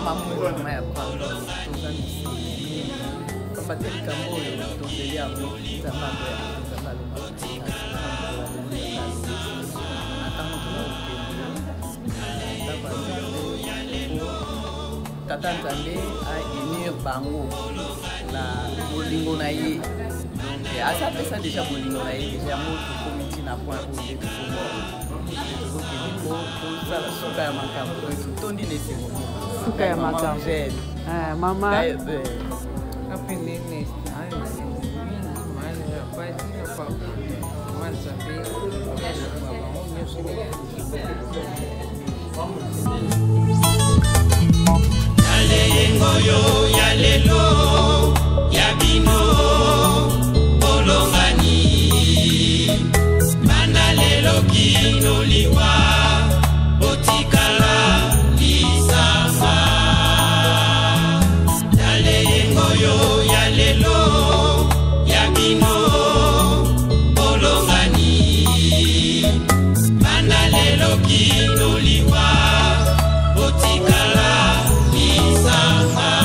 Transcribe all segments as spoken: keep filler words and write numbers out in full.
mama mama ya prendre tozali kamba te likambo oyo tozeli yango nzambe ya nzambe alobaka atango tozokende ndako ya nzambe tata nzambe aunir bango na bolingo na ye donc asapesa deja bolingo na ye deja yango tokomi ntina point oyo tozokende po tozala suka ya makambo oyo totondi na esengo suka ya makambo mama Happy Nene, I Ngoyo ya lelo ya bino bolongani bana lelo kino liwa botikala lisanga dale ngoyo ya lelo ya bino bolongani bana lelo kino liwa botikala lisanga.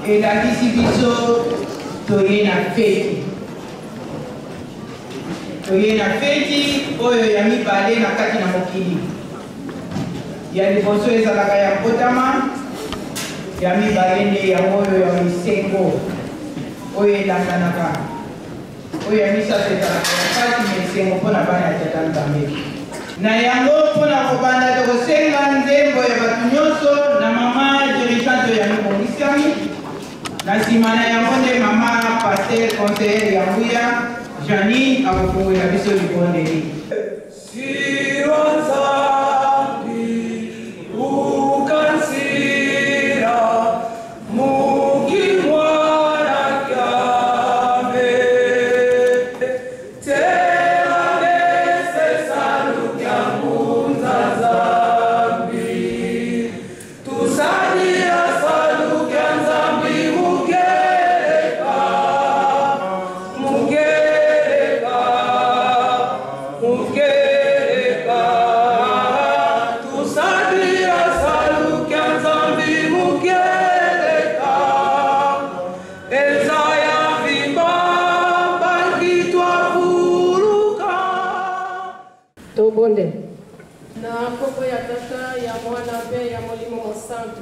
et la distribution toye na feti. Toye na feti oyo ya mibale na kati na mokili. Ya liboso ezalaka ya mbotama, ya mibale nde ya oyo ya misengo oyo elanganaka. Oyo ya misato ezalaka ya kati misengo mpona bana ya Tata Nzambe. Na yango mpona kobanda tokosenga nzembo ya bato nyonso na mama dirigeante ya mibongisami. Na nsima na yango nde mama pasteur conseiller ya Nguya Janine akofungolela biso libondeli. Na koko ya tata ya mwana pe ya molimo mosantu.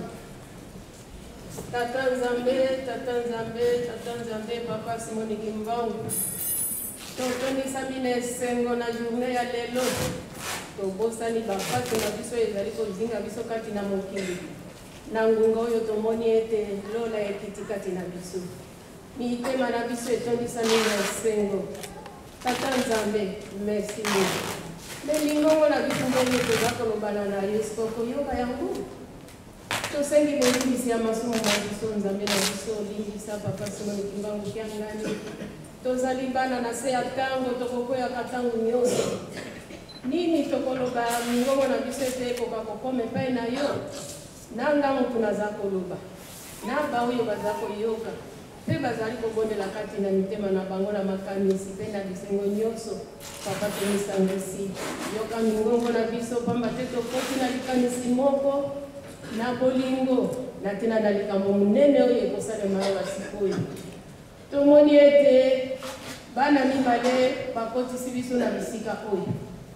Tata Nzambe, Tata Nzambe, Tata Nzambe, Papa Simoni Kimbangu. Totonisa mine sengo na journée ya lelo. Tobosani bapatu na biso ezali kozinga biso kati na mokili. Na ngunga oyo tomoni ete lola ekiti kati na biso. Mitema na biso etondisa mine sengo. Tata Nzambe, merci beaucoup. Melingo la biso mbele toza kolobana na Yesu koyoka yango. Tosengi bolingisi ya masumu na biso Nzambe na biso olingisa Papa Simoni Kimbangu kiangani. Tozali bana na se ya tango tokokoya katango nyonso. Nini tokoloba mingongo na biso ete ekoka kokoma epai na yo. Nanga mutu naza koloba. Na baoyo baza koyoka. Pe bazali kobondela kati na mitema na bango na makanisi pe na bisengo nyonso. Papa tomisangisi yoka mingongo na biso pamba te tokoti na likanisi moko na bolingo na tina na likambo munene oyo ekosalema awa sikoyo. Tomoni ete bana mibale bakotisi biso na bisika oyo.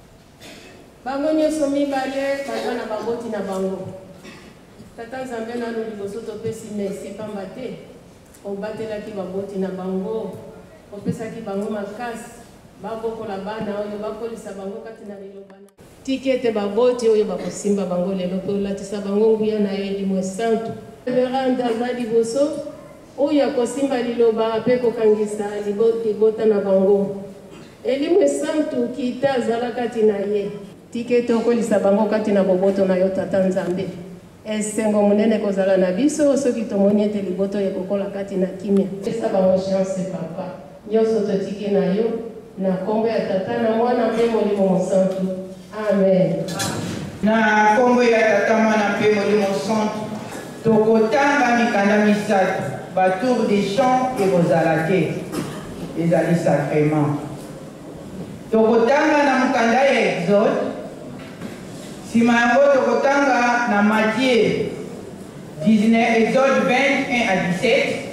Bango nyonso mibale baza na baboti na bango. Tata Nzambe nano liboso topesi merci pamba te obatelaki baboti na bango, opesaki bango makasi, babokola bana oyo bakolisa bango kati na lilobana. Tiki ete baboti oyo bakosimba bango lelo pe olatisa bango nguya na yo elimo santu. Veranda aza liboso oyo akosimba liloba pe kokangisa libota na bango. Elimo santu kita azala kati na ye. Tiki ete okolisa bango kati na boboto na yo Tata Nzambe. Esengo munene kozala na biso soki tomoni ete liboto ekokola kati na kimia. Pesa bango chance papa. Nyonso totiki na yo na kombo ya Tata na mwana mpe molimo mosantu. Amen. Na kombo ya Tata mwana mpe molimo mosantu tokotanga mikanda misato batour de chant ekozala te ezali sacrement. Tokotanga na mukanda ya Exode. Sima yango tokotanga na Matthieu dix-neuf, Exode vingt et un à dix-sept,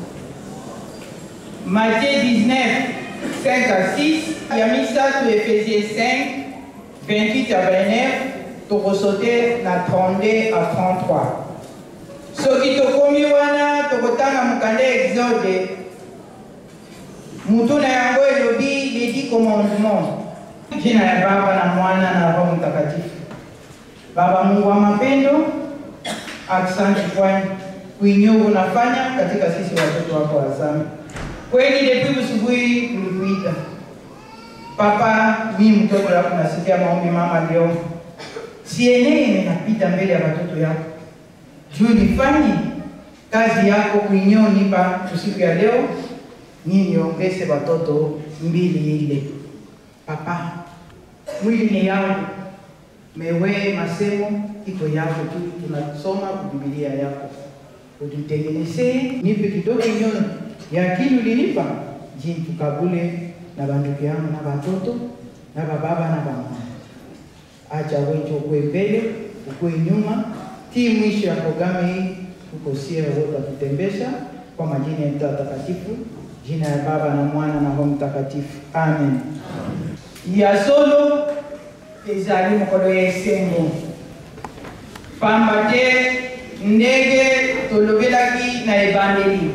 Matthieu dix-neuf, cinq à six, Yamisa to Ephésiens cinq, vingt-huit à vingt-neuf, tokosote na trente-deux à trente-trois. Soki tokomi wana tokotanga mukanda Exode, mutu na yango elobi les dix commandements. Jina ya Baba na Mwana na Roho Mtakatifu. Baba Mungu wa mapendo, asante kwa kuinyo unafanya katika sisi watoto wako wazami. Kweli depuis usubuhi ulikuita. Papa, mimi mtoto wako nasikia maombi mama leo. Sienee ninapita mbele ya watoto yako. Juu nifanye kazi yako kuinyo nipa usiku ya leo. Nini ongeze watoto mbili ile. Papa, mwili ni yangu. Mewe masemo iko yako tu tunasoma Biblia yako. Ututengeneze nipe kidogo nyono ya kile ulinipa jini tukabule na bandugu yangu na watoto na baba na mama. Acha wewe ukwe mbele, ukwe nyuma. Ti mwisho ya programu hii tuko sie wote tutembesha kwa majina ya mtakatifu, jina ya Baba na Mwana na Roho Mtakatifu. Amen. Ya solo ezali mokolo ya esengo. Pamba te ndenge tolobelaki na ebandeli.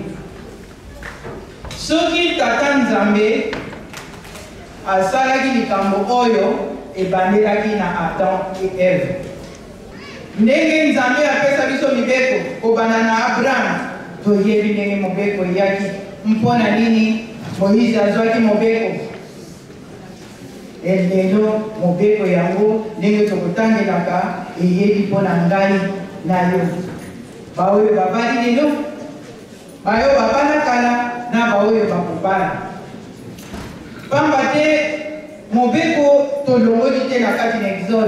Soki Tata Nzambe asalaki likambo oyo ebandelaki na Adam et Eve. Ndenge Nzambe apesa biso mibeko kobanda na Abraham, toyebi ndenge mobeko yaki mpona nini Moïse azwaki mobeko. Elelo mobeko yango ndenge tokotangelaka eyebi mpona ngai na yo. Baoyo babali lelo, bayo babala kala na baoyo bakobala. Pamba te mobeko tolongoli te na kati na Exode.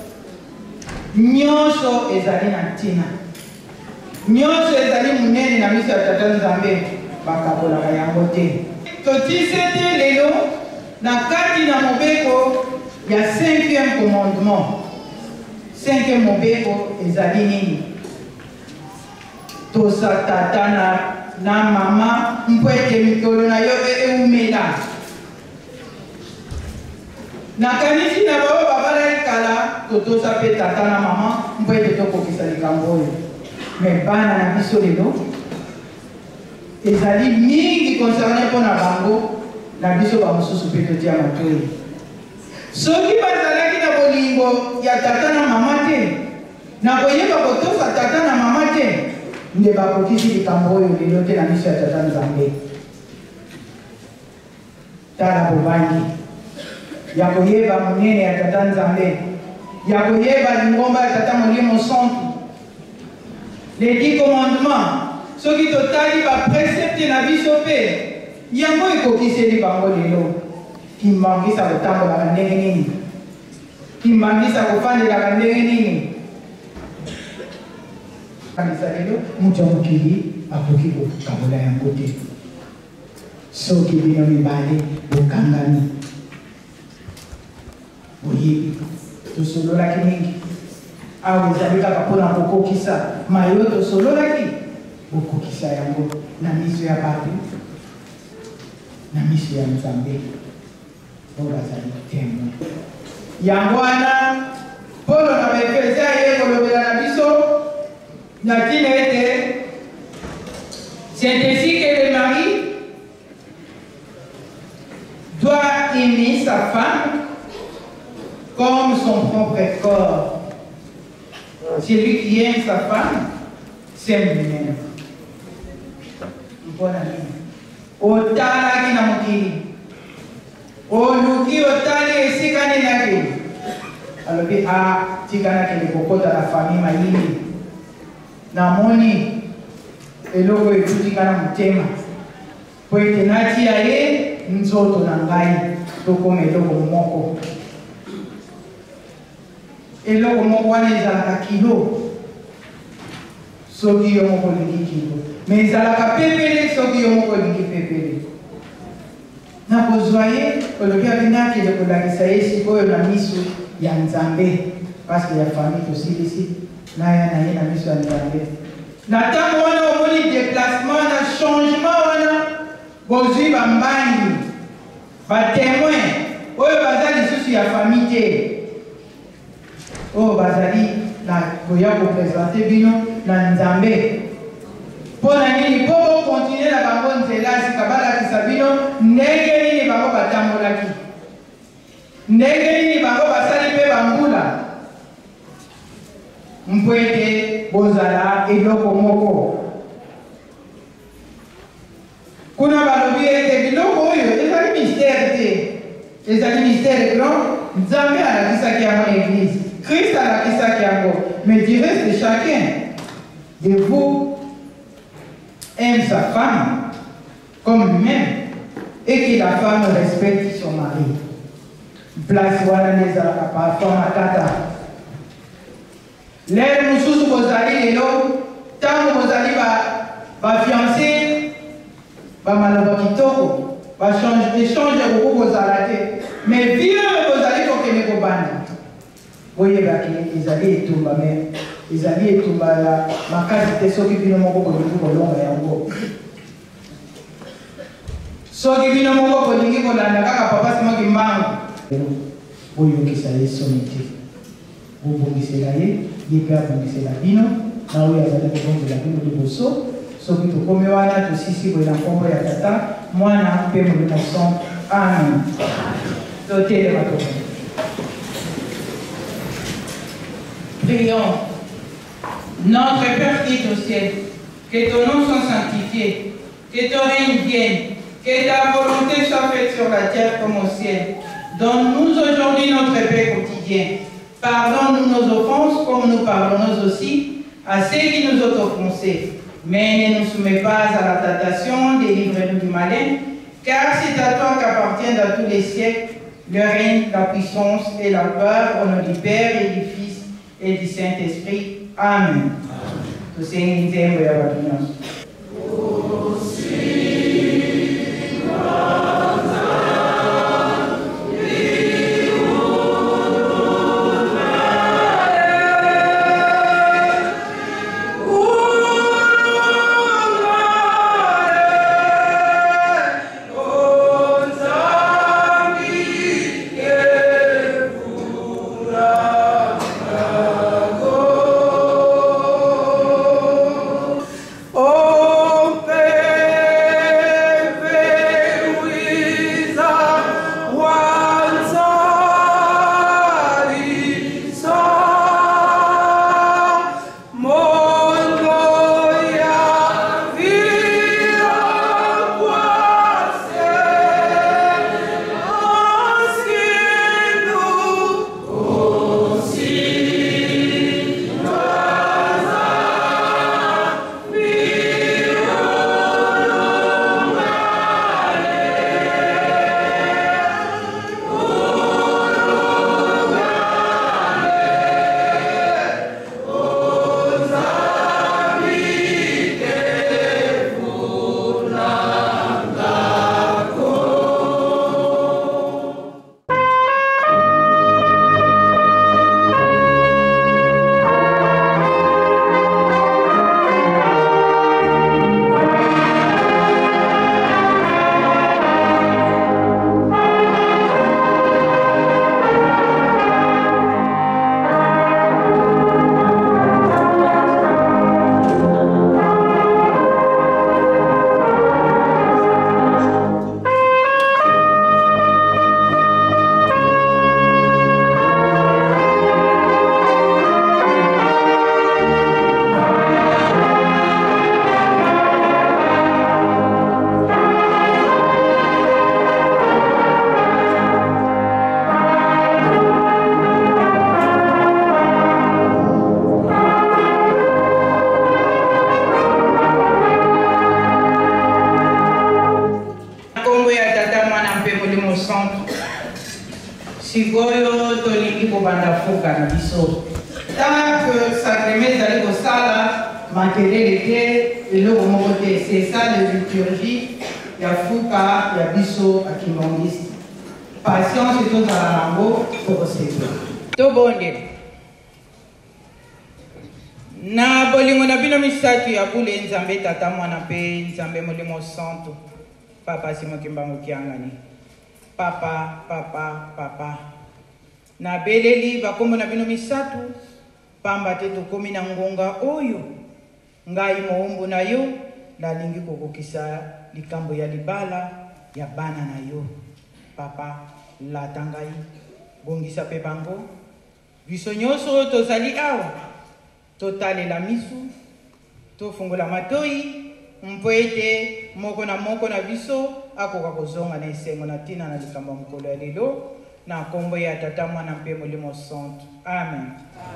Nyonso ezali na ntina. Nyonso ezali munene na miso ya Tata Nzambe, bakabolaka yango te. Totise te lelo na kati na mobeko ya cinquième commandement. Cinquième mobeko ezali nini? Tosa tata na, na mama mpwete mikolo na yo eumela. Na kanisi na bao babala kala totosa pe tata na mama mpwete tokokisa likambo oyo. Me bana na biso lelo ezali mingi concerne mpona bango na biso bamosusu pe totia matoi. Soki bazalaki na bolingo ya tata na mama te, na koyeba kotosa tata na mama te, nde bakokisi likambo oyo lelo te na miso ya Tata Nzambe. Tala bobangi ya koyeba monene ya Tata Nzambe, ya koyeba lingomba ya Tata Molimo Santu. Les dix commandements, soki totali ba précepte na biso pe, yango ekokiseli bango lelo. Kimbangisa kotambolaka ndenge nini? Kimbangisa kofandelaka ndenge nini? Kanisa lelo mutu ya mokili akoki kokabola yango te. Soki bino mibale bokangami, boyebi tosololaki mingi. Awa ezali kaka mpona kokokisa mayo tosololaki, bokokisa yango na miso ya bato, na miso ya Nzambe. Bazali tembo. Yango wana Polo na Efesia ye kolobela na biso na tina ete c'est ainsi que le mari doit aimer sa femme comme son propre corps. Celui qui aime sa femme s'aime lui-même. Mpona nini? Otalaki na mokili, oluki otali esikani naki, alobi a tikana kele kokota la famille mayini. Namoni eloko etutikana mutema po ete natia ye nzoto na ngai tokoma eloko moko. Eloko moko wana ezalaka kilo soki yo moko olingi kilo, me ezalaka pepele soki yo moko olingi pepele. Na kozwa ye olobi abinakele kolakisa ye sikoyo na miso ya Nzambe, paske ya famille tosilisi naya na ye na miso ya Nzambe. Na tango wana omoni déplacement na changement wana, bozwi bambangi batémoin oyo baza lisusu ya famille te, oyo bazali na koya kopresente bino na Nzambe. Mpona nini? Po bokontinue na bango nzela sika balakisa bino ndenge nini bango batambolaki, ndenge nini bango basali mpe bambula, mpo ete bozala eloko moko. Kuna balobi ete biloko oyo ezali mystère te, ezali mystère grand. Nzambe alakisaki yango na Église, Christ alakisaki yango, mais du reste de chacun de vous aime sa femme comme lui-même et que la femme respecte son mari. Place wana nezalaka parfois matata. Lelo mususu bozali lelo, tango bozali ba fiancé, ba maloba kitoko, ba change échange beaucoup bozala te, mais bien bozali kokende kobanda. Boyebaki ezali etumba, mais ezali etumba ya makasi te soki bino moko bolingi kolonga yango. Soki bino moko bolingi kolanda kaka Papa Simon Kimbangu boyokisa ye soni te. Bobongisela ye, ye mpe abongisela bino, na oyo azali kobongela bino liboso. Soki tokomi wana tosisi boye na nkombo ya Tata, Mwana mpe Molimo Santu. Amen. Totelema tokende. Prions. Notre Père qui est au ciel, que ton nom soit sanctifié, que ton règne vienne, que ta volonté soit faite sur la terre comme au ciel. Donne-nous aujourd'hui notre pain quotidien. Pardonne-nous nos offenses comme nous pardonnons aussi à ceux qui nous ont offensés. Mais ne nous soumets pas à la tentation, délivre-nous du malin, car c'est à toi qu'appartiennent à tous les siècles le règne, la puissance et la gloire au nom du Père et du Fils et du Saint-Esprit. Amen. Tous ces invités, vous avez Sigoyo tolingi kobanda fuka na biso. Tant que sacrement ezali kosala makelele te eloko moko te. C'est ça la liturgie ya fuka ya biso akimongisi. Patience tozala nango tokosepela. Tobondela. Na bolingo na bino misato ya bule Nzambe Tata Mwana mpe Nzambe Molimo Santu. Papa Simon Kimbangu Kiangani. Papa, papa, papa. Na beleli bakombo na bino misatu. Pamba te tokomi na ngonga oyo. Ngai moumbu na yo. Nalingi kokokisa likambo ya libala ya bana na yo. Papa, latangai. Bongisa pe bango. Biso nyonso tozali awa. Totale la misu. Tofungola matoi. Mpoete moko na moko na biso akoka kozonga na esengo na tina na likambo mokolo ya lelo na kombo ya Tata Mwana mpe Molimo Santu. Amen.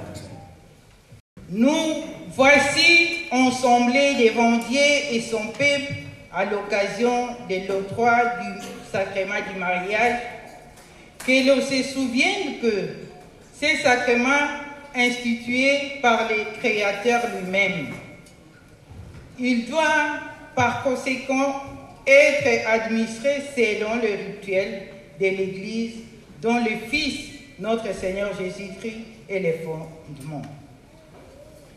Nous voici ensemblés devant Dieu et son peuple à l'occasion de l'octroi du sacrement du mariage, que l'on se souvienne que ces sacrements institués par le Créateur lui-même, il doit par conséquent être administré selon le rituel de l'Église dont le Fils, notre Seigneur Jésus-Christ, est le fondement.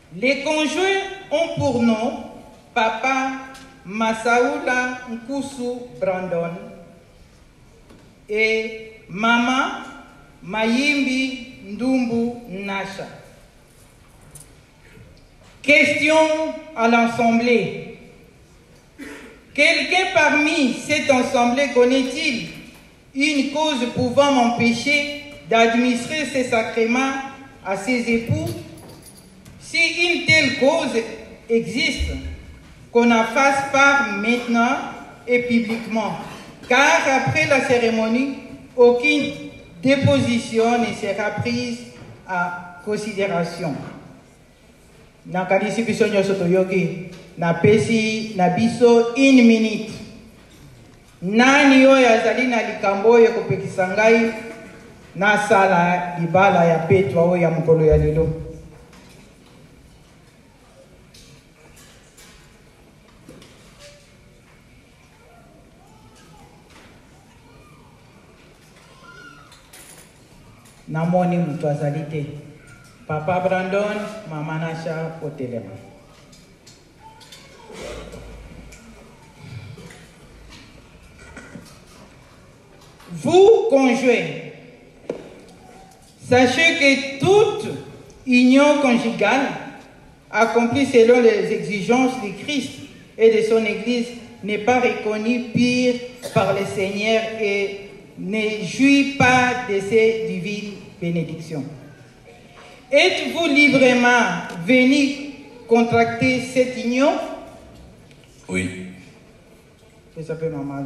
Les conjoints ont pour nom Papa Masaoula Nkusu Brandon et Maman Mayimbi Ndumbu Nasha. Question à l'Assemblée. Quelqu'un parmi cette Assemblée connaît-il une cause pouvant m'empêcher d'administrer ces sacrements à ses époux? Si une telle cause existe, qu'on en fasse part maintenant et publiquement, car après la cérémonie, aucune déposition ne sera prise à considération. Nakadisi biso nyoso toyoki na pesi na biso une minute. Nani oyo azali na likambo oyo kopekisa ngai na sala libala ya petwa oyo ya mokolo ya lelo? Namoni mutu azali te. Papa Brandon, Maman Nasha, Potelema. Vous, conjoints, sachez que toute union conjugale accomplie selon les exigences du Christ et de son Église n'est pas reconnue pire par le Seigneur et ne jouit pas de ses divines bénédictions. Êtes-vous librement venu contracter cette union? Oui. Ça s'appelle maman.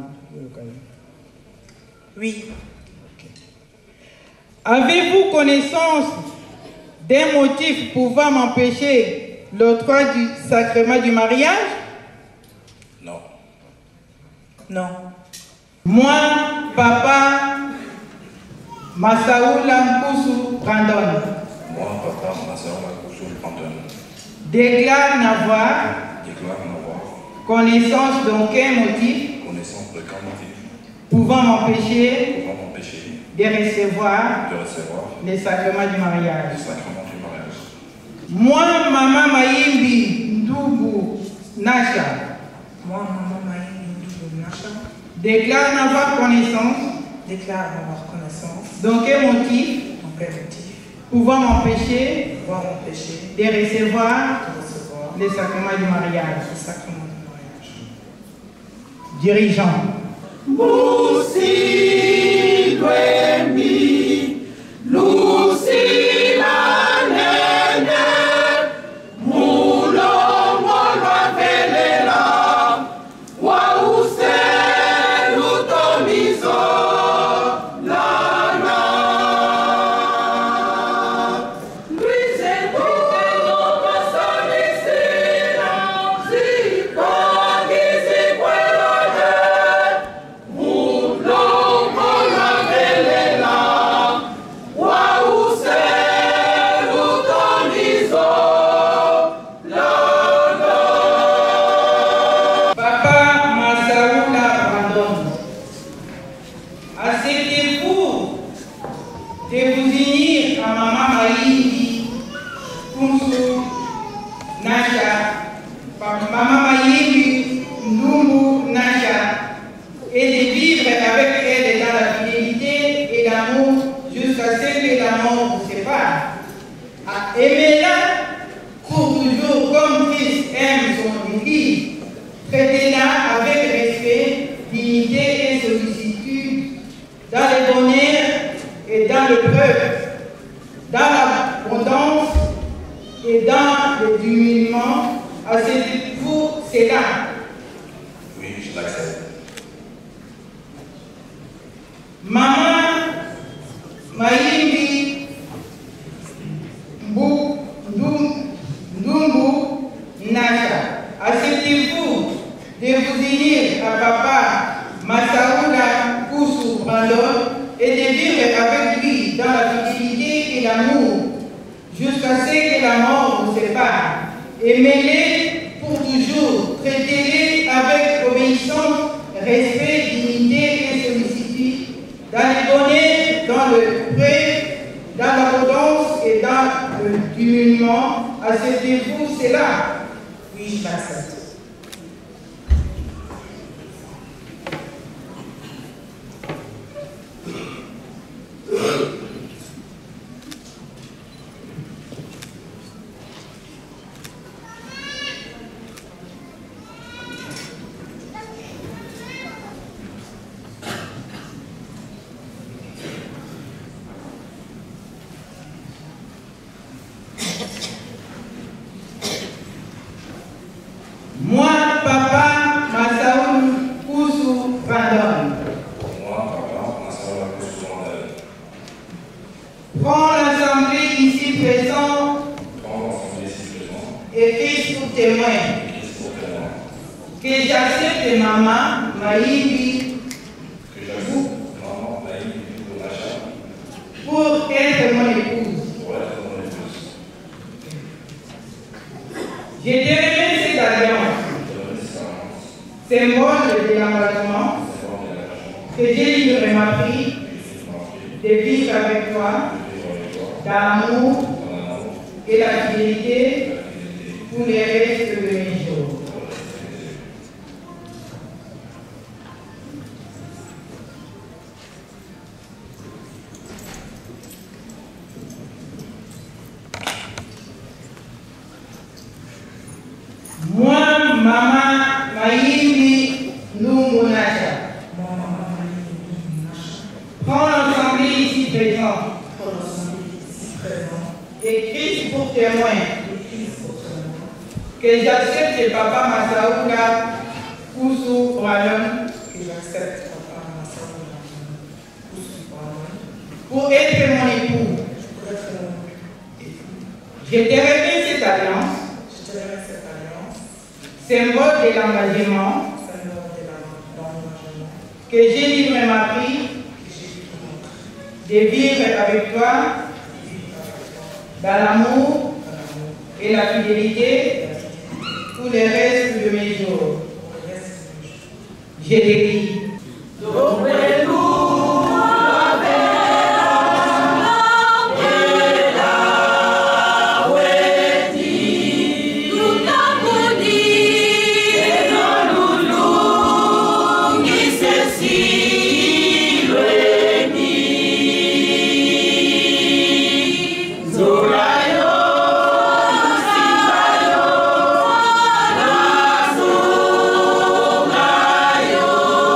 Oui. Okay. Avez-vous connaissance d'un motif pouvant m'empêcher l'octroi du sacrement du mariage? Non. Non. Moi, Papa Masaoula Nkusu Brandon, Moi, Papa Masaoula Nkusu Brandon, déclare n'avoir déclare n'avoir connaissance d'aucun motif connaissance d'aucun motif pouvant m'empêcher pouvant m'empêcher de recevoir de recevoir les sacrements du le mariage. sacrement du mariage. Moi, Maman Mayimbi Ndubu Nasha, Moi, Maman Mayimbi Ndubu Nasha, déclare n'avoir connaissance déclare avoir connaissance d'aucun motif d'aucun motif pouvant m'empêcher pouvant m'empêcher de recevoir de recevoir les sacrements du mariage. le sacrement du mariage. Dirigeant. Musi Dwembi, Lucy Manene, Mulongo Lwavelela, Wause Lutomizo, Lana. Luise Kuteno Pasanisina, Zikogi Zikwelode, de vous unir à Maman Mayimbi Nkusu Nasha, Maman Mayimbi Ndumbu Nasha, et de vivre avec elle dans la fidélité et l'amour jusqu'à ce que la mort vous sépare. Aimez-la pour toujours comme Christ aime son Église. Traitez-la avec respect, dignité et sollicitude, dans le bonheur et dans le peuple, dans l'abondance et dans le dénuement. Acceptez-vous cela? Oui, je l'accepte. Maman Mayimbi Ndumbu Nasha, acceptez-vous de vous unir à Papa Masaoula Nkusu Brandon et de vivre avec lui dans la fidélité et l'amour jusqu'à ce que la mort vous sépare? Aimez-les pour toujours, traitez-les avec obéissance, respect, dignité et sollicitude, dans le bonheur, dans le prêt, dans l'abondance et dans le dénuement. Acceptez-vous cela, oui, je l'accepte. Moi, papa Massaoul Koussou Vandon. Moi, papa Massaoul Koussou Vandon. Prends l'assemblée ici présente Prends l'assemblée ici présente. et fixe pour témoin Et fixe pour témoin. que j'accepte maman Maïbi Que j'accepte maman Maïbi Bonacha pour être mon épouse. pour être mon épouse. Je démets cette alliance, Je donne cette alliance. symbole de l'engagement C'est bon de l'engagement. que j'ai librement pris Que je m'en prie. de vivre avec toi De vivre avec toi. dans l'amour Dans l'amour. et la fidélité La fidélité. pour les restes de mes jours. Moi, maman Maïmi Noumonacha, prends l'assemblée ici présente et Christ pour témoin que j'accepte papa Massaoula Koussou Bralon Que j'accepte papa Massaoula Koussou Bralon pour être mon époux. pour être mon époux. Je te remets cette alliance, Je te remets cette alliance, symbole de l'engagement symbole de la- l'engagement que j'ai librement pris que j'ai librement pris de vivre avec toi de vivre avec toi dans l'amour dans l'amour et la fidélité et la fidélité pour le reste de mes jours. pour le reste de mes jours. Je l'écris. Yo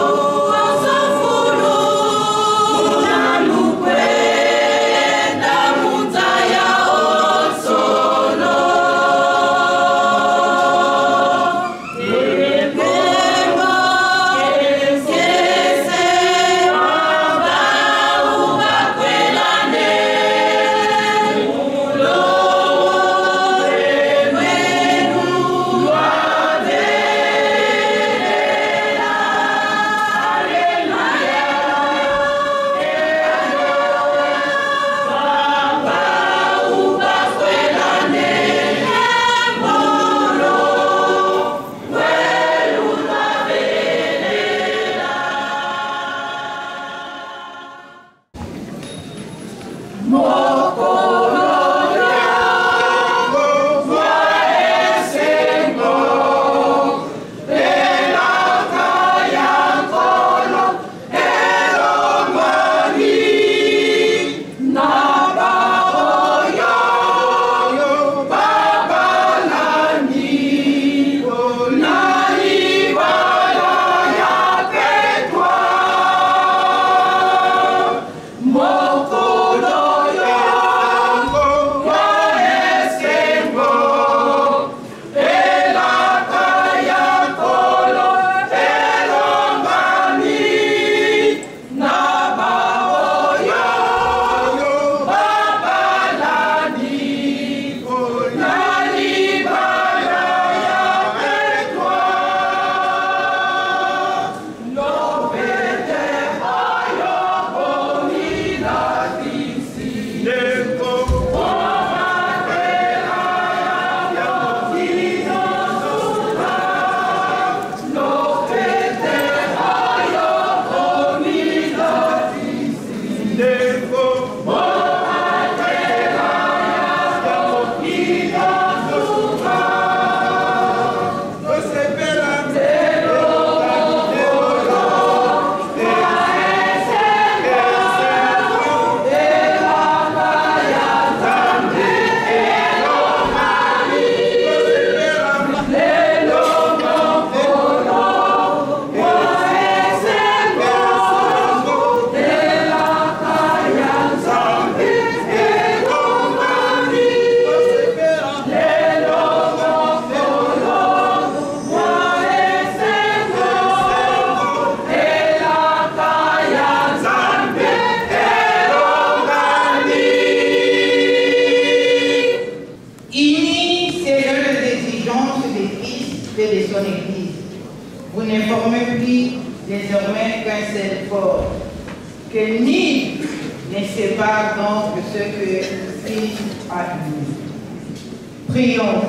et de son Église. Vous ne formez plus désormais qu'un seul corps, que ni ne sépare donc ce que Christ a uni. Prions.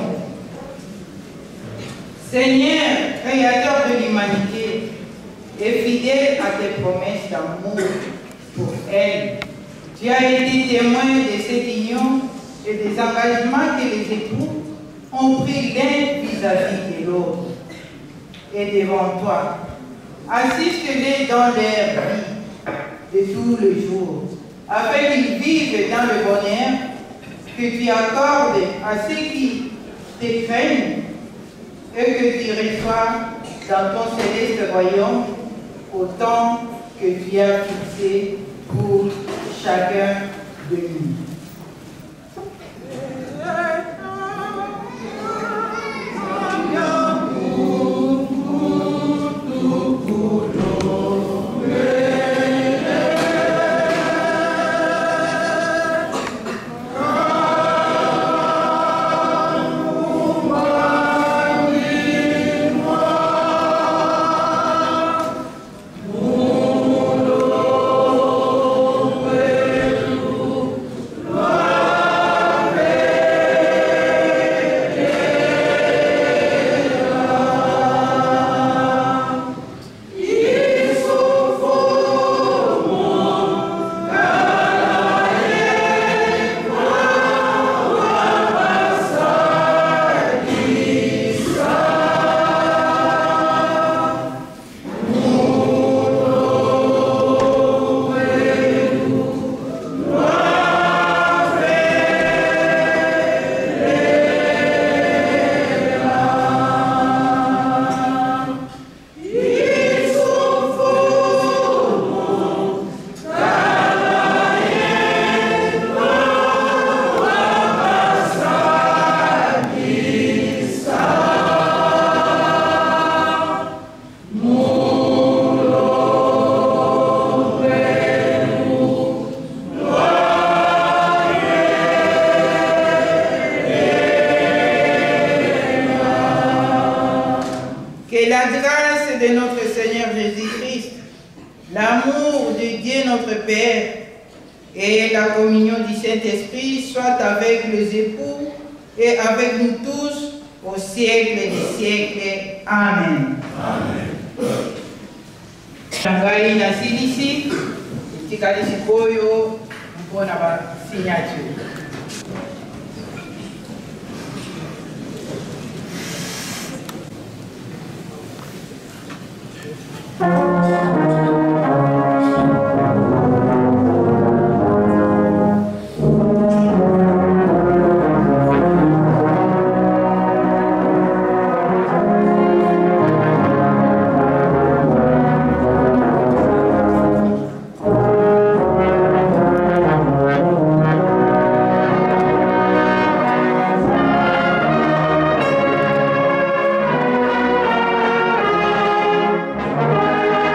Seigneur, Créateur de l'humanité, et fidèle à tes promesses d'amour pour elle, tu as été témoin de cette union et des engagements que les époux ont pris l'un vis-à-vis de l'autre. Et devant toi, assiste-les dans leur vie de tous les jours, afin qu'ils vivent dans le bonheur que tu accordes à ceux qui te craignent et que tu reçois dans ton céleste royaume au temps que tu as fixé pour chacun de nous. Thank you.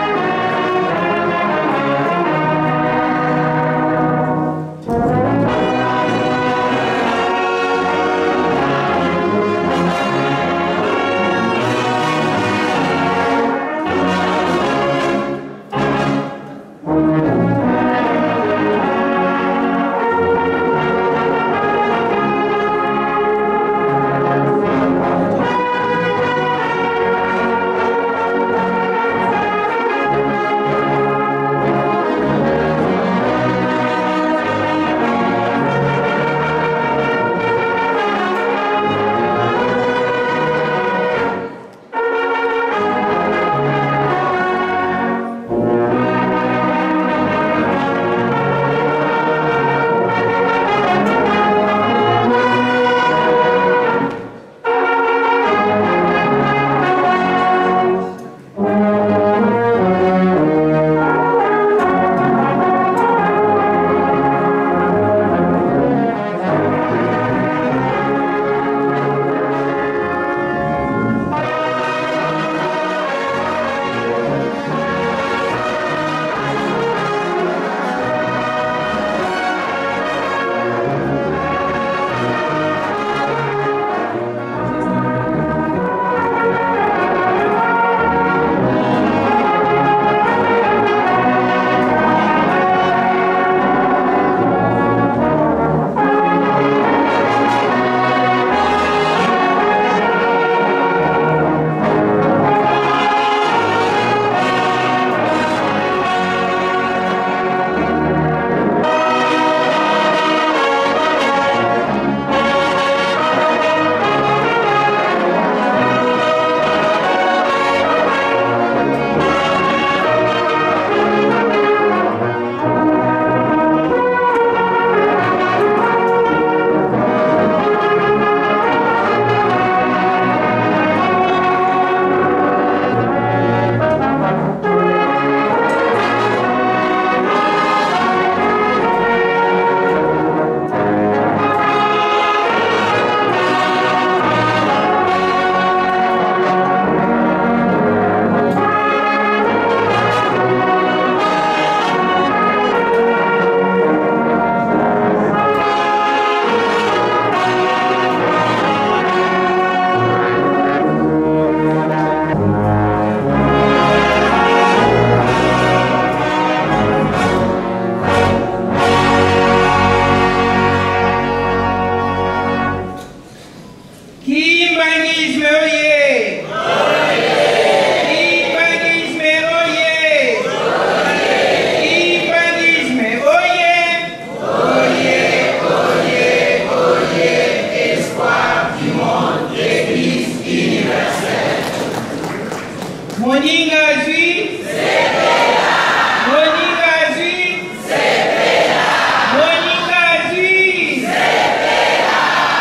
Moninga azwi sepela. Moninga azwi sepela. Moninga azwi sepela.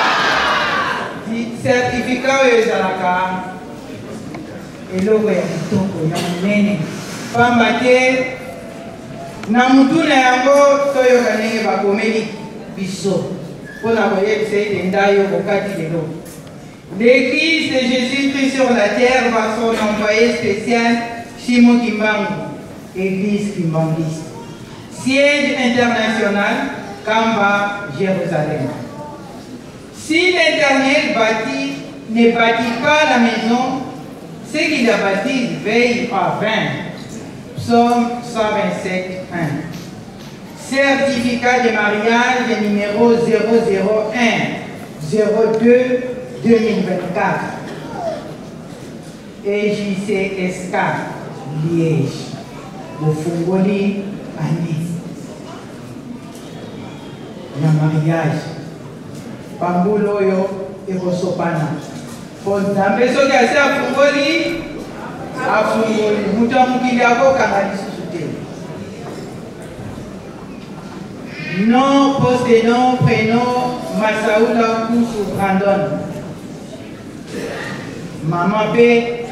Certificat oyo ezalaka eloko ya kitoko ya monene pamba te na mutu na yango toyoka ndenge bakomeli biso mpona koyebisa ete ndayo kokati lelo. L'Église de Jésus-Christ sur la terre par son envoyé spécial Shimo Kimbangu, Église kimbangiste. Siège international, Kamba, Jérusalem. Si l'Éternel bâtit, ne bâtit pas la maison, ceux qui la bâtissent veillent à vain. Psaume cent vingt-sept, un. Certificat de mariage numéro zéro zéro un zéro deux deux mille vingt-quatre. E J C S K, Liège. Bofungoli, Annie. Na mariage. Pambulo yo ekosopana. Po nzambe soki asi afungoli, afungoli. Mutu amukili akokanga lisusu te. Nom, poste nom, prénom, Masaoula Kousou Brandon. Mama pe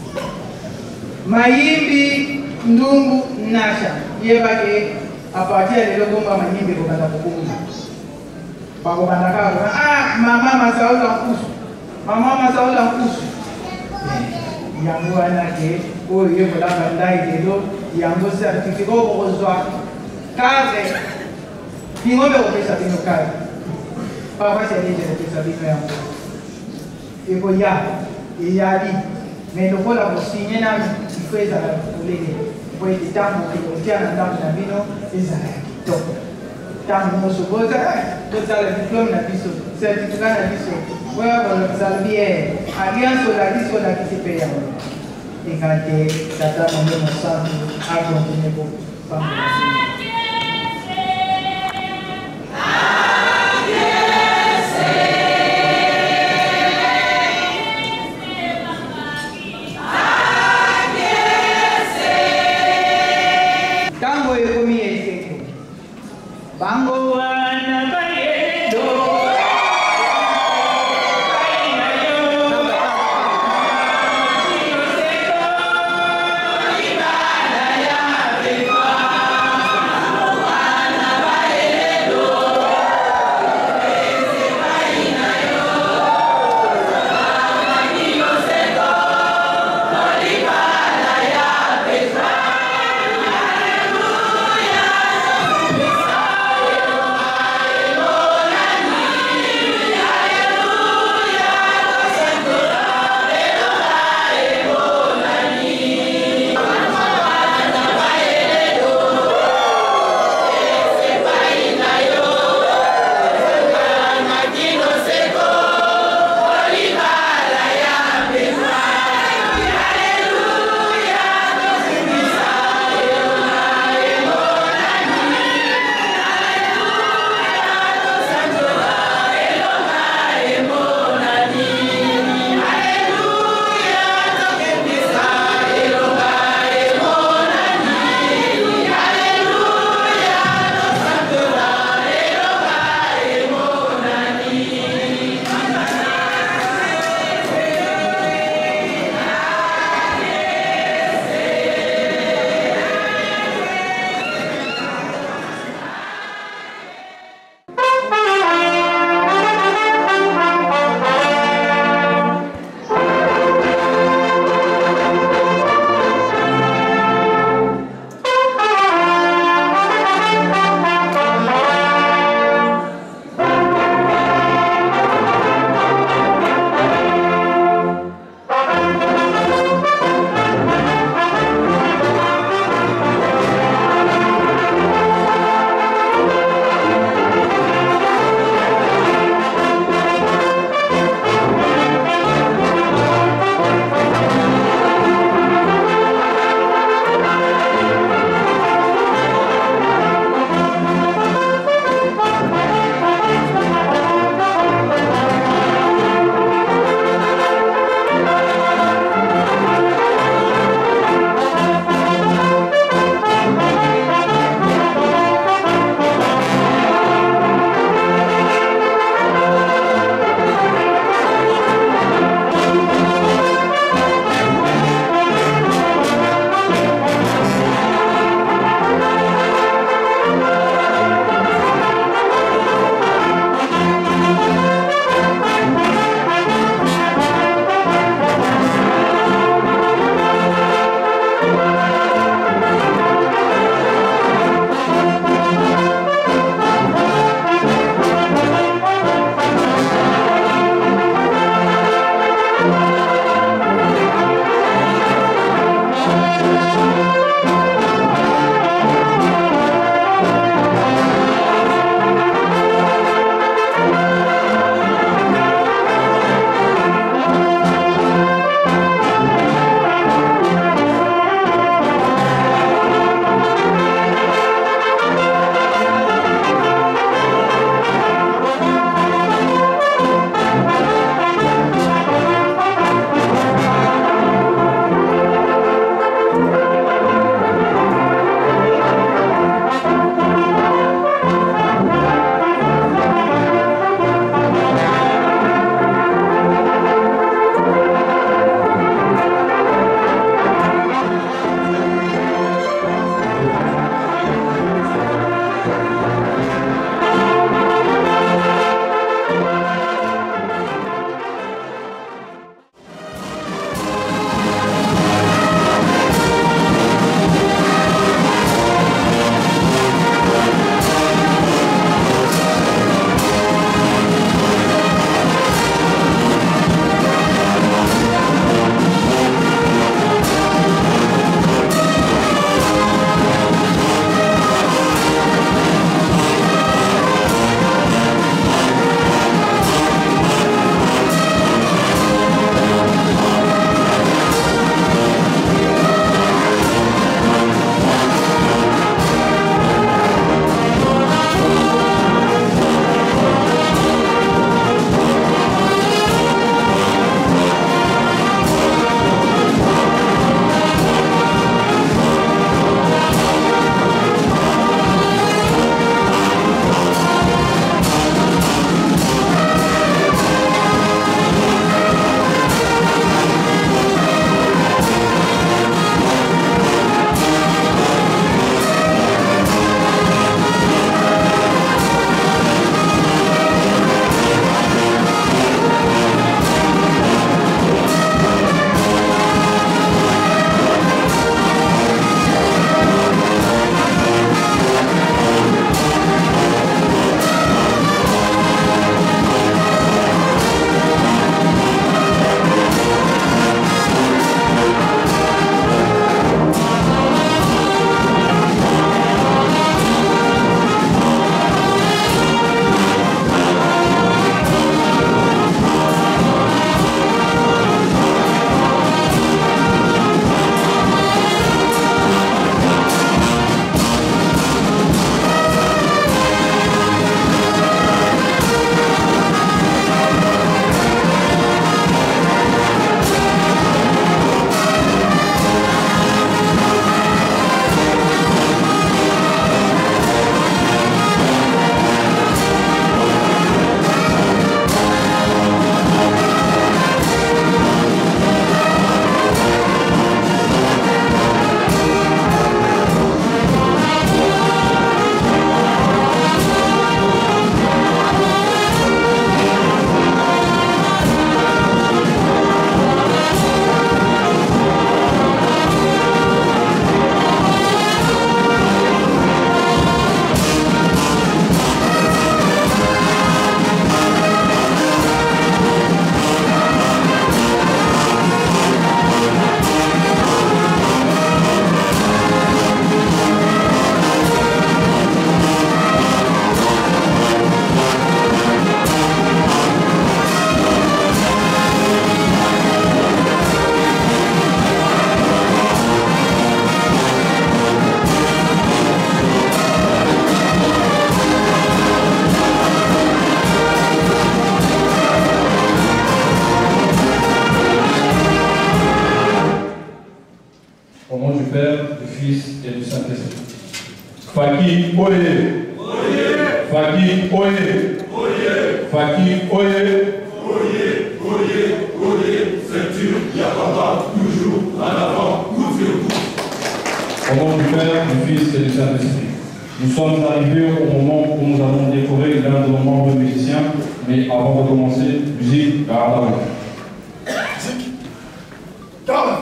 Mayimbi Ndungu Nasha. Yebake a partir de l'ogomba Mayimbi kokanda kukumba. Pako bandaka ah mama Masaoula Kousou. Mama Masaoula Kousou. Yango anake oyo yekola bandai lelo yango certificat ko kozwa kaze. Pingo be kopesa bino kaze. Papa chali je kopesa bino yango. Eko ya iyali mais lokola kosinye nami ifo ezala kolele po ete ntango ekotia na ndambo na bino ezala ya kitoko ntango nyonso tozala diplome na biso certificat na biso oyo kolakisala bien alliance olakisi olakisi mpe yango eka te tata mame mosantu akontine kopambola. Bango wana bayedo Père, du Fils et du Saint-Esprit. Faki Oye! Faki Oye! Faki Oye! Ceinture, Yababa, toujours en avant, coup sur coup. Au nom du Père, du Fils et du Saint-Esprit. Nous sommes arrivés au moment où nous allons décorer l'un de nos membres musiciens, mais avant de commencer, musique, garde. Musique, garde.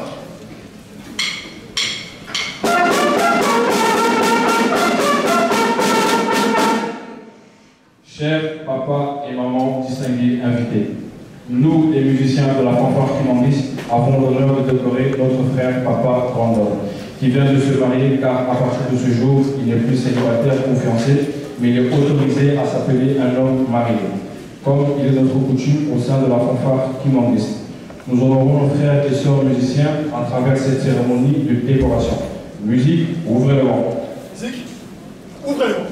Chers papa et maman distingués invités, nous, les musiciens de la fanfare Kimandis, avons l'honneur de décorer notre frère Papa Brandon, qui vient de se marier car à partir de ce jour, il n'est plus célibataire ou fiancé, mais il est autorisé à s'appeler un homme marié, comme il est notre coutume au sein de la fanfare Kimandis. Nous honorons nos frères et sœurs musiciens à travers cette cérémonie de décoration. Musique, ouvrez le vent. Musique, ouvrez le vent.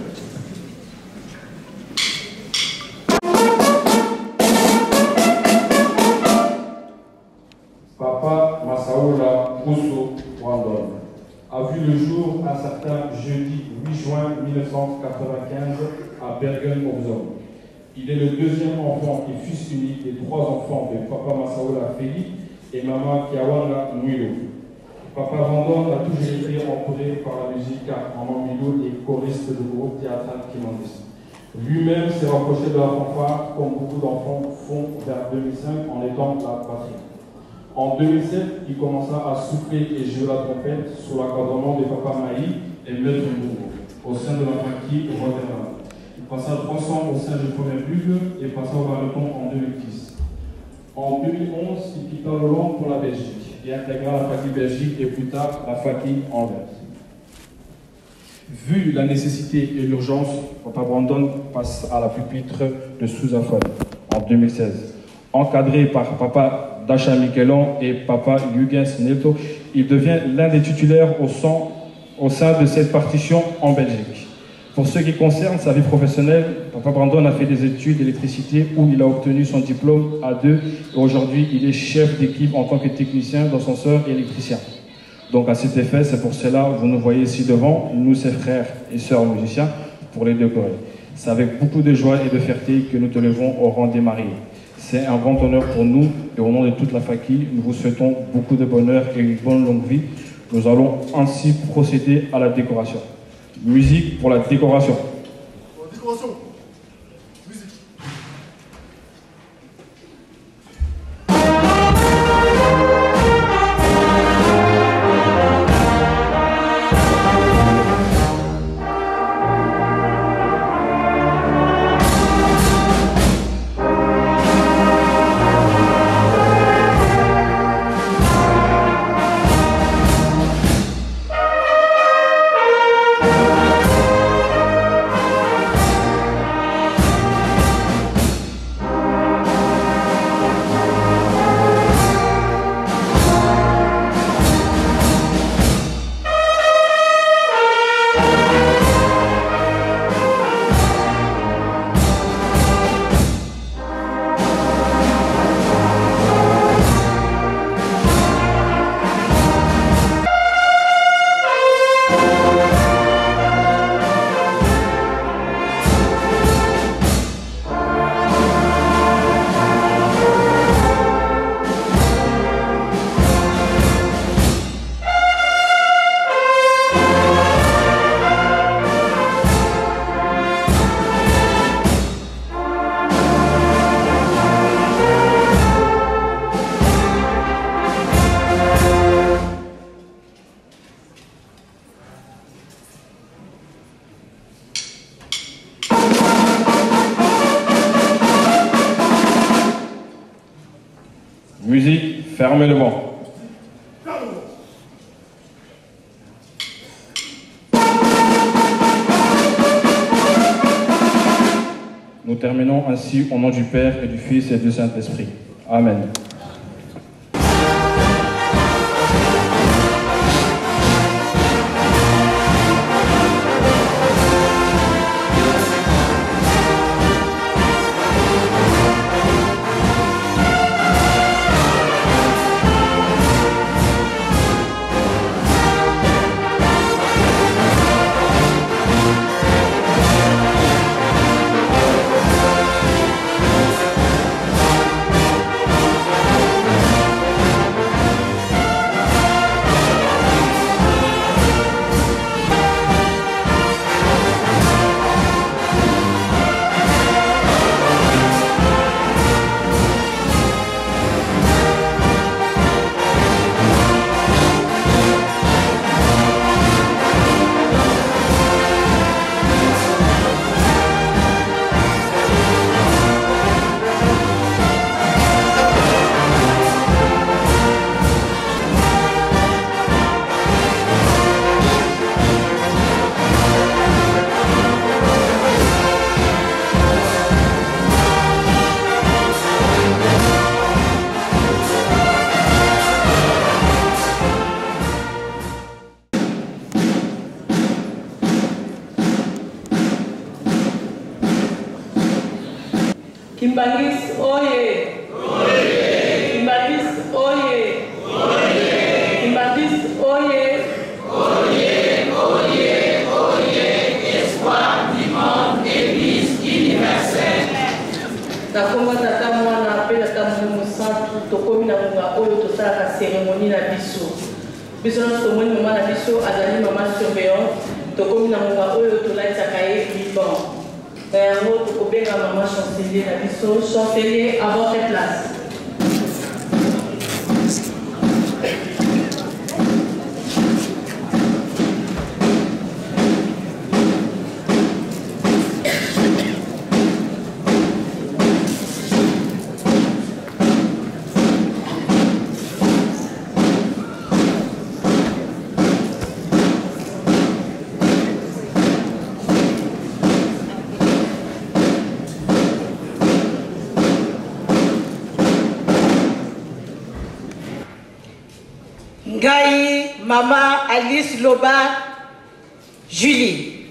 Papa Massaoula Bousso Brandon a vu le jour un certain jeudi huit juin mille neuf cent quatre-vingt-quinze à Bergen-op-Zoom. Il est le deuxième enfant et fils unique des trois enfants de Papa Massaoula Feli et Maman Kiawanga Mwilo. Papa Brandon a toujours été entouré par la musique car Maman Mwilo est choriste du groupe théâtral Kimandis. Lui-même s'est rapproché de la fanfare comme beaucoup d'enfants font vers deux mille cinq en étant la patrie. En deux mille sept, il commença à souffler et jouer la trompette sous l'encadrement de Papa Maï et Maître Mbourgo au sein de la Franquille Rotterdam. Il passa trois ans au sein du premier Bugle et passa au bariton en deux mille dix. En deux mille onze, il quitta Hollande pour la Belgique et intégra la Faki Belgique et plus tard la Faki Anvers. Vu la nécessité et l'urgence, Papa Brandon passe à la pupitre de sous-infant en deux mille seize. Encadré par Papa Dacha Mikelon et Papa Jürgens Neto, il devient l'un des titulaires au sein, au sein de cette partition en Belgique. Pour ce qui concerne sa vie professionnelle, Papa Brandon a fait des études d'électricité où il a obtenu son diplôme A deux et aujourd'hui il est chef d'équipe en tant que technicien d'ascenseur et électricien. Donc à cet effet, c'est pour cela que vous nous voyez ici devant, nous ses frères et sœurs musiciens, pour les décorer. C'est avec beaucoup de joie et de fierté que nous te levons au rang des mariés. C'est un grand honneur pour nous et au nom de toute la Faki, nous vous souhaitons beaucoup de bonheur et une bonne longue vie. Nous allons ainsi procéder à la décoration. Musique pour la décoration. Pour la décoration. Musique. Musique, fermez le vent. Nous terminons ainsi au nom du Père et du Fils et du Saint-Esprit. Amen. Kimbangis oye! Kimbangis oye! Kimbangis oye! Oye, oye, oye, espoir du monde, Église universelle. Nakomba tata mwana pe tata Molimo Santu tokomi na ngonga oyo tosalaka cérémonie na biso. Biso nyonso tomoni mama na biso azali mama surveillante tokomi na ngonga oyo tolatisaka ye liban. Yango tokobenga mama chancelier na biso. Chancelier, à votre place. Ngai Mama Alice Loba Julie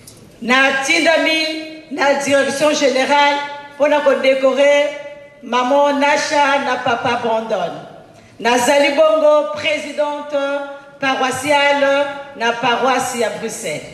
na tindami na direction générale pour na décorer maman Nasha na papa Brandon nazali bongo présidente paroissiale na paroisse à Bruxelles.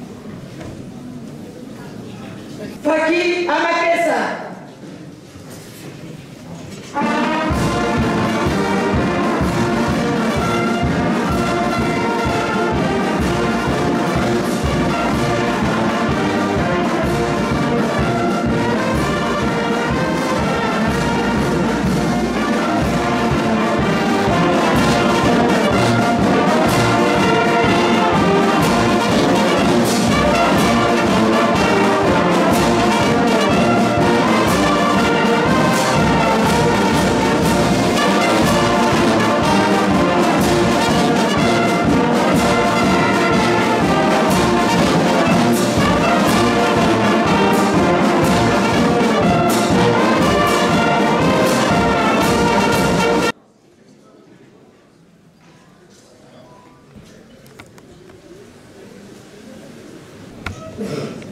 Faki Amakesa.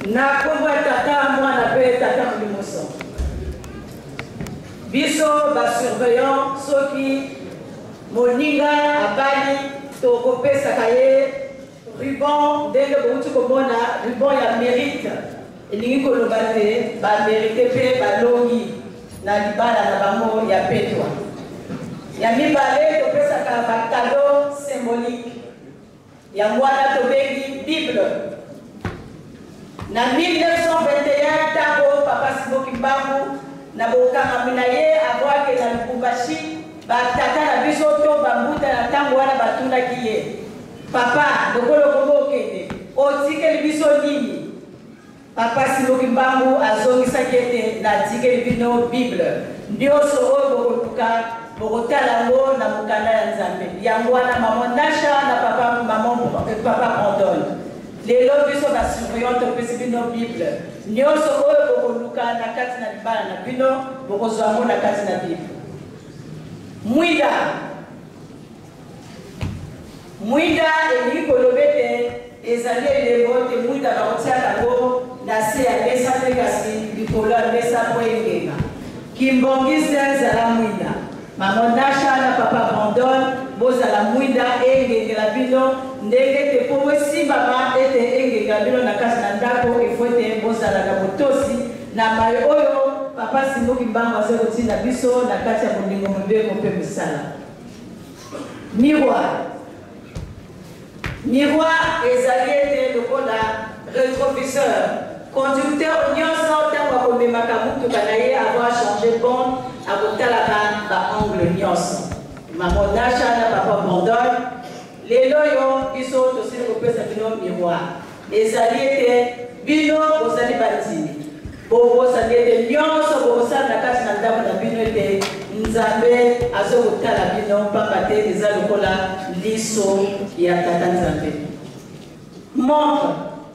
na kombo ya tata mwana pe tata molimoso biso basurveillant soki moninga abali tokopesaka ye ruban ndenge bouti komona ruban ya mérite elingi koloba te bamérite mpe balongi na libala na bango ya petwa ya mibale topesaka bakado symbolique yango wana tobengi bible na mille neuf cent vingt et un ntango papa Simoki Mbangu na bokangami na ye avwake na Lubumbashi batata na biso to bambuta na ntango wana batundaki ye papa lokolo kobokende otikeli biso nini papa Simoki Mbangu azongisaki ete natikeli bino bible nyonso oyo bokoluka bokotala yango na mokanda ya Nzambe yango wana mama Nasha na papa mama papa Brandon lelo biso basurveillant topesi bino bible nyonso oyo bokoluka na kati na libala na bino bokozwa yango na kati na bible mwida mwida elingi koloba ete ezali elembo te mwida bakotiaka yango na se ya mesa te kasi likolo ya mesa po engenga kimbongisi ezala mwida mama Nasha na papa Brandon bozala mwida engengela bino ndenge te po bosimbama ete engengela bino na kati na ndako efo ete bozala na botosi na mai oyo papa Simoki Mbangu aza kotinda biso na kati ya moningo mobeko mpe misala miroir miroir ezali ete lokola rétroviseur conducteur nyonso ntango akomemaka mutuka na ye avoir changé bond akotalaka baangle nyonso mama Nasha na papa Brandon lelo yo biso tosili kopesa bino miroir ezali ete bino bozali batini bobosani ete nyonso bokosala na kati na ndako na bino ete Nzambe azokotala bino pamba te eza lokola liso ya tata Nzambe montre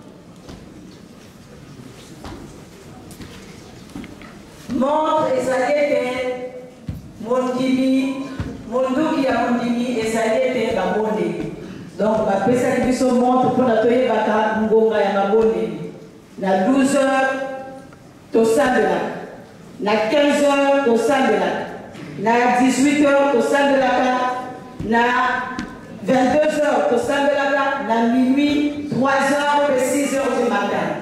montre ezali ete mondimi monduki ya mondimi ezali ete babondeli donc bapesaki biso montre mpona toyebaka ngonga ya babondeli na douze heures tosambelaka na quinze heures tosambelaka na dix-huit heures tosambelaka na vingt-deux heures tosambelaka na minuit trois heures et six heures du matin.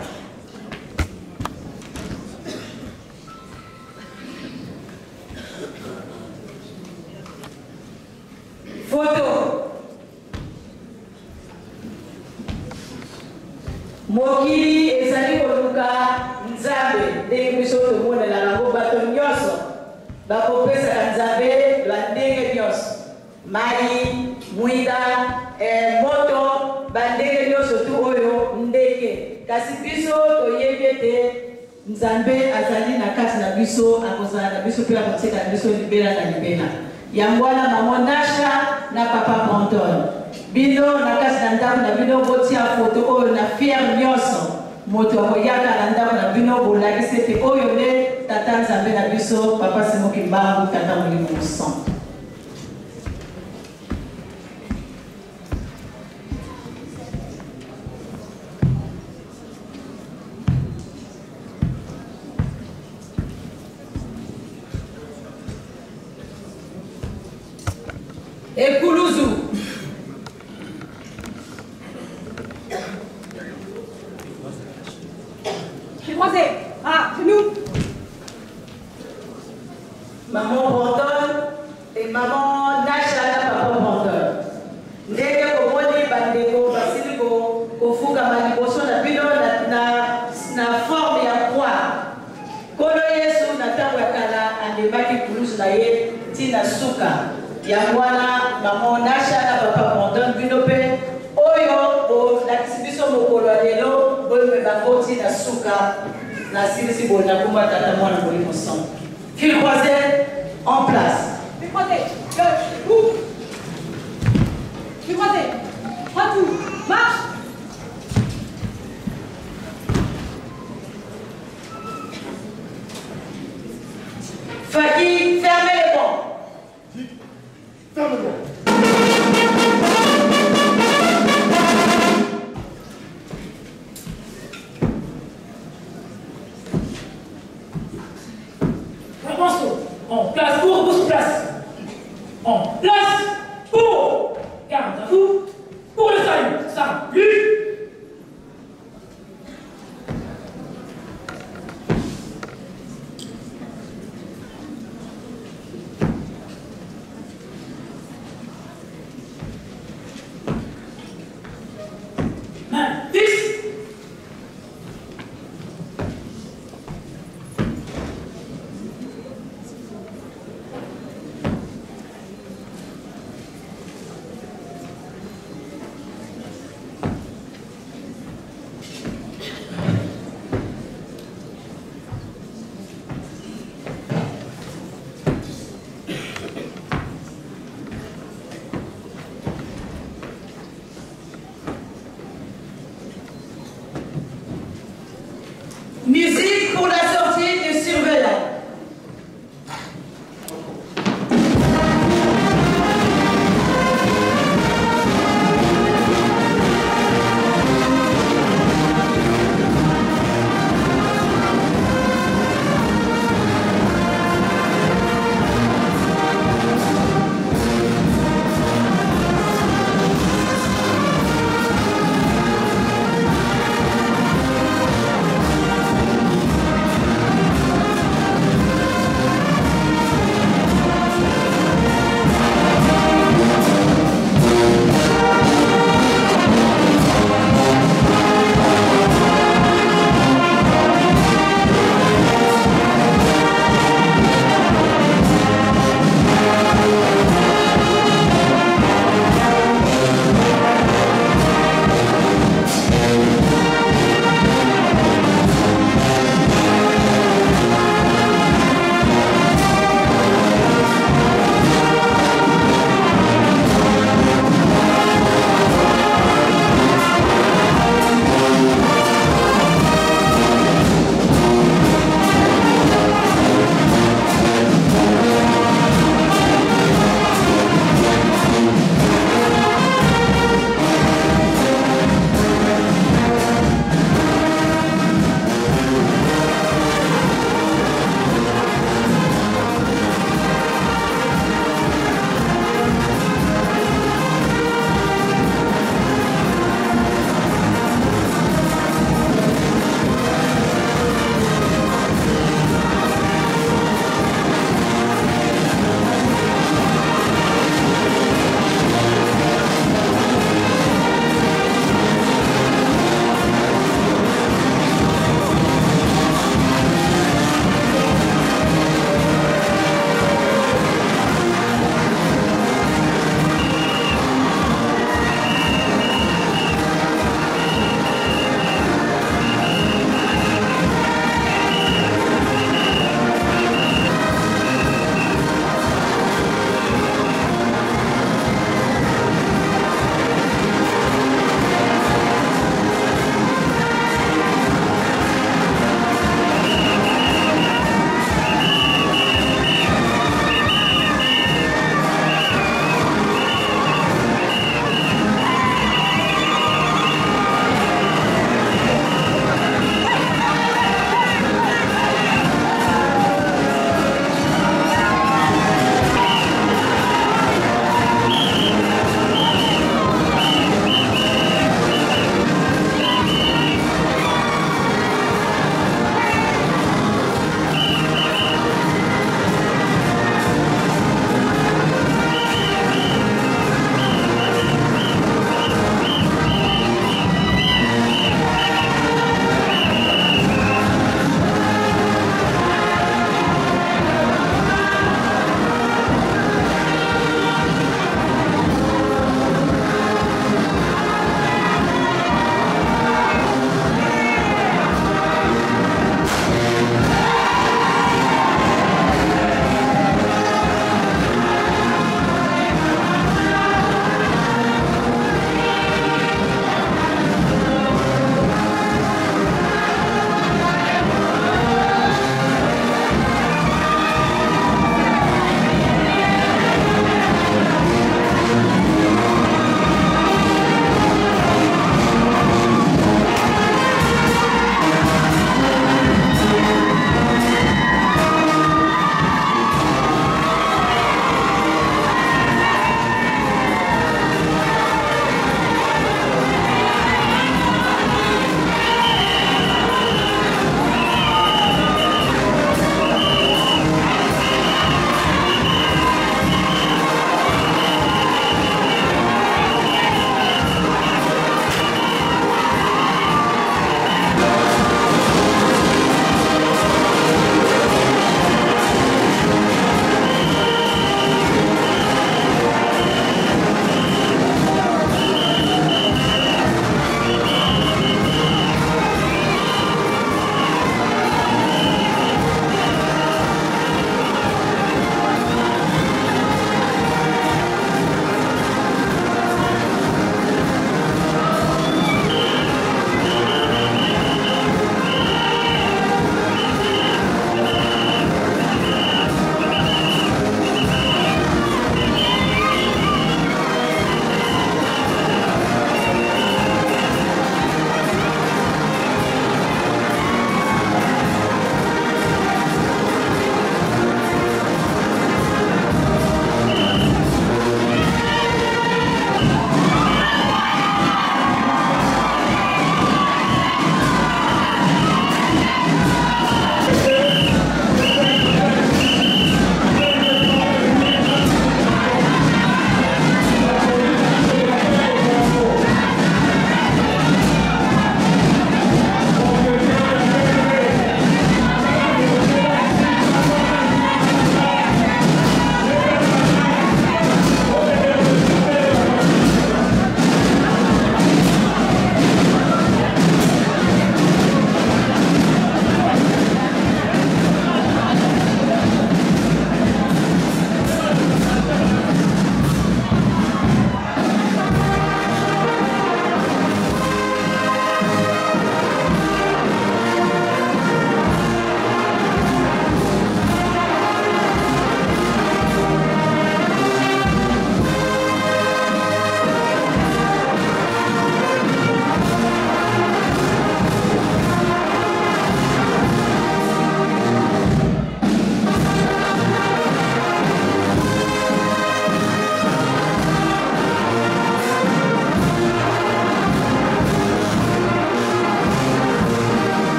Photo. Mokili ezali koluka Nzambe ndenge biso tomonela nango bato nyonso bakopesaka Nzambe bandenge nyonso mai mwida eh, moto bandenge nyonso tu oyo ndenge kasi biso toyebi ete Nzambe azali na kati na biso akozala na biso mpe akotika na biso libela na libela yango wana mama Nasha na papa Brandon bino na kati na ndako na bino botia foto oyo na fiere nyonso moto akoyaka na ndako na bino bolakisi ete oyo nde tata Nzambe na biso papa Simoki Mbangu tata molimo mosan. Et Koulouzou. Je croisé. Ah, genou. Maman Brandon et maman Nasha na papa Brandon. Ndenge komoni bandeko basili ko kofuka maliboso na bino na na na forme ya croix. Kolo Yesu na tango ya kala andebaki Koulouzou na ye tina suka. Yango wana mama Nasha na papa Brandon bino pe oyo bo lakisi biso mokolo ya lelo boyembe bango tina suka na silisi bona kumba tata mwana molimo son. Fil croisé en place. Fil croisé, gauche, ouvre. Fil croisé, retour, marche. Faki, fermez les bancs. Ferme le banc.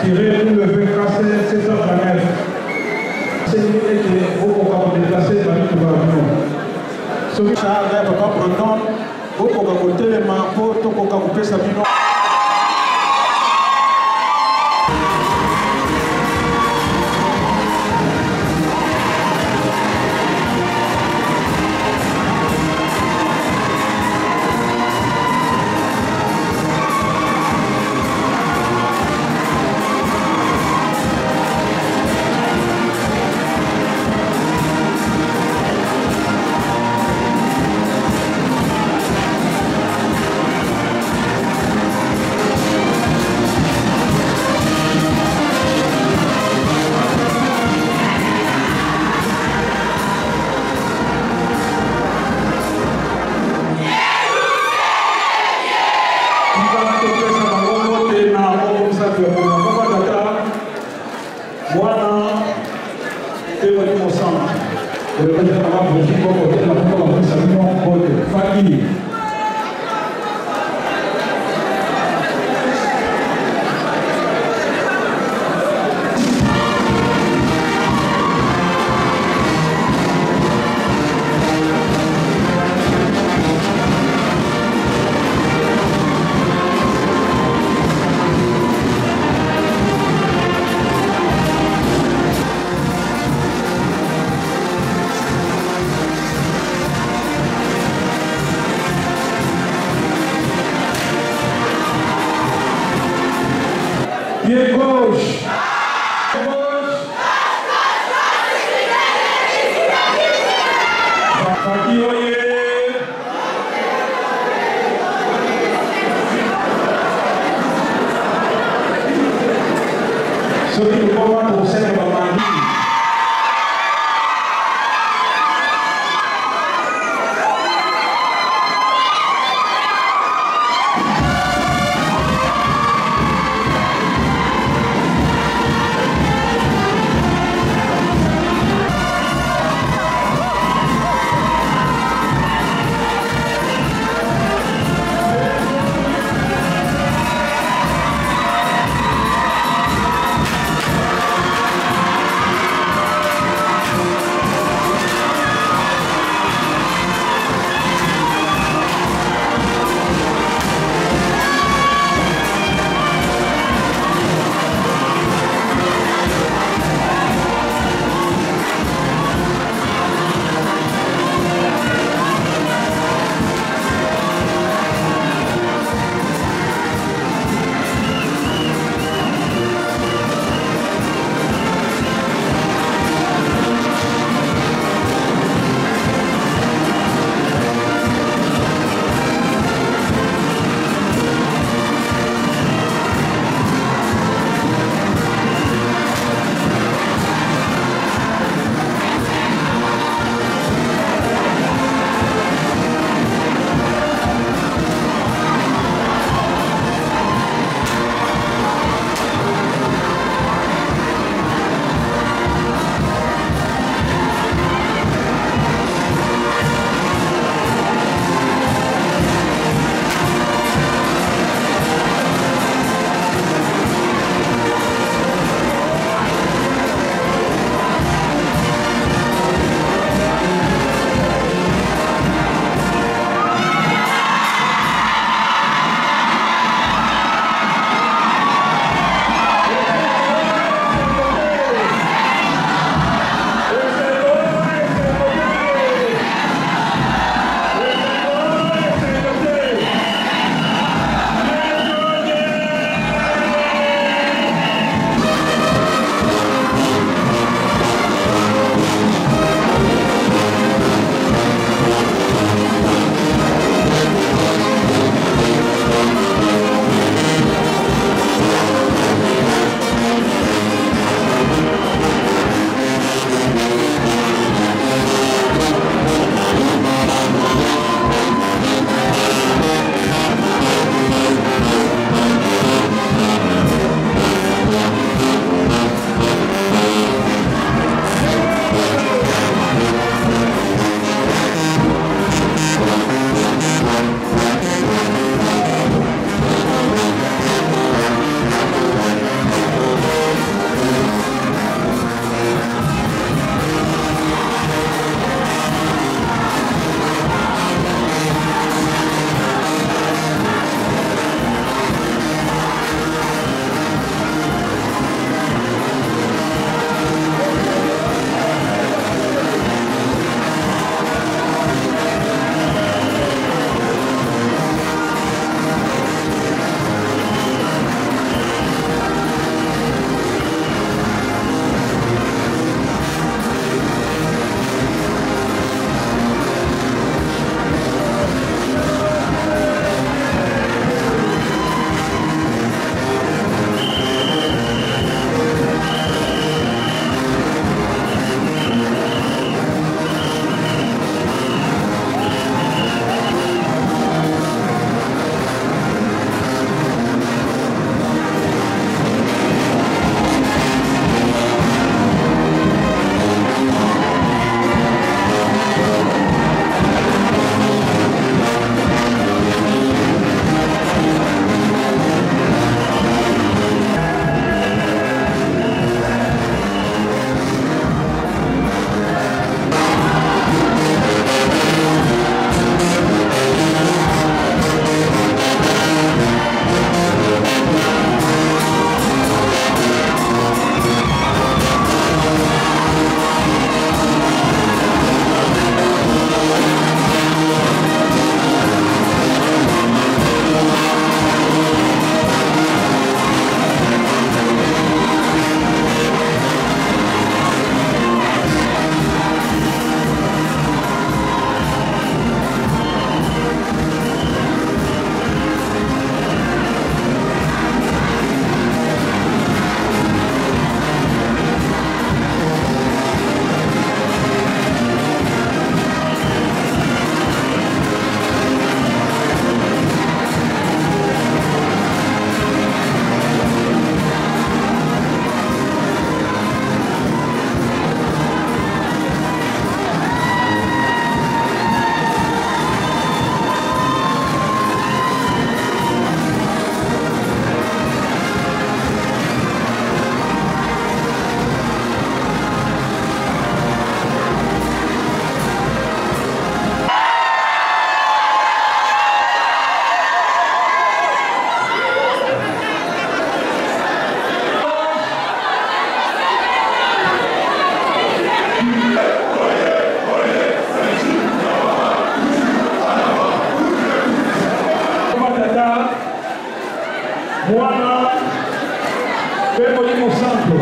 tiré pour le vingt-quatre sept heures vingt-neuf. C'est une idée que vous pouvez déplacer dans le gouvernement. Ce que ça a papa prenant, vous pouvez côté les mains pour tout pour couper sa bino. Pied gauche. Faki oye. Ceux qui ne vont pas pour cette maman. Molimo Santo.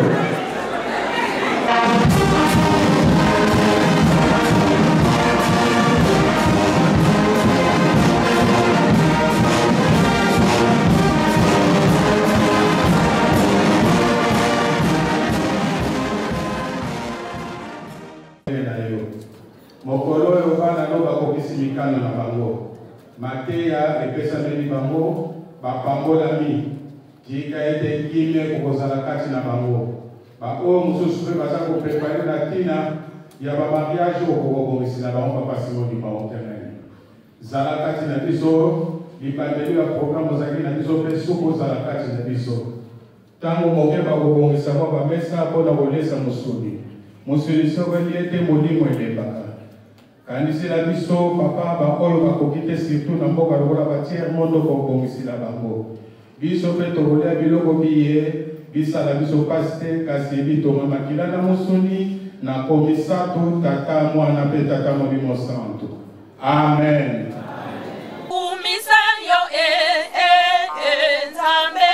Mokolo oyo bana no bakokisi mikano na bango mateya epesameli bango bapambolami tika ete kimia kokozala kati na bango baoyo mosusu mpe baza koprepare na ntina ya bamariage okokobongisi na bango bapasimoni baotemene zala kati na biso libandeli ya programe ozalaki na biso mpe suku ozala kati na biso ntango moke bakobongisa mwa bamesa mpona kolesa mosuni mosuni soko eli ete molimo elembaka kanisila biso papa baoyo bakoki te surtout na mboka lokola batiere mondo kobongisila bango biso mpe tokolia biloko biye bisala biso pasi te kasi ebitoma makila na mosuni na komisato tata mwana mpe tata molimo santo amen. Umisa yo e e e nzambe